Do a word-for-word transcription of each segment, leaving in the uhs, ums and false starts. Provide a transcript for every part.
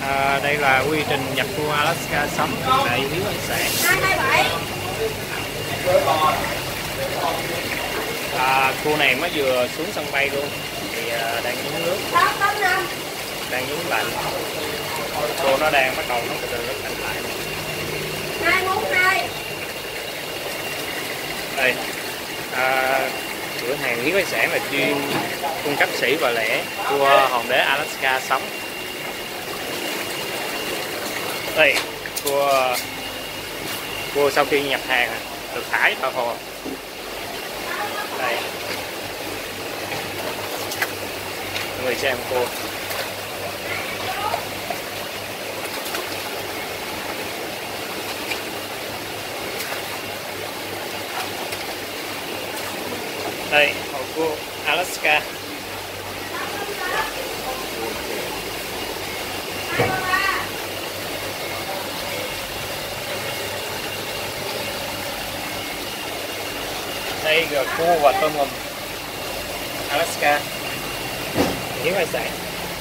À, đây là quy trình nhập cua Alaska sống tại Hiếu Hải Sản. À, cua này mới vừa xuống sân bay luôn thì à, đang nhúng nước, đang nhúng lạnh. Cua nó đang bắt đầu nó từ từ nó lạnh lại. Đây, à, cửa hàng Hiếu Hải Sản là chuyên cung cấp sỉ và lẻ cua hòn đế Alaska sống. Đây, cua cua sau khi nhập hàng được thải vào hồ. Đây, mọi người xem cua. Đây, hồ cua Alaska. Đây là cua và tôm hùm Alaska, Hiếu Hải Sản.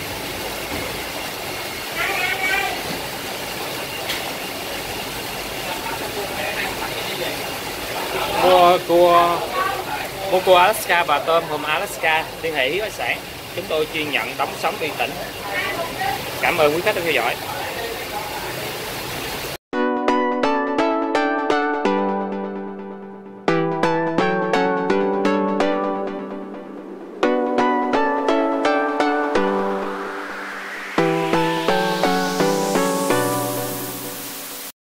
Mua cua mua cua Alaska và tôm hùm Alaska liên hệ Hiếu Hải Sản. Chúng tôi chuyên nhận đóng sống uy tín. Cảm ơn quý khách đã theo dõi.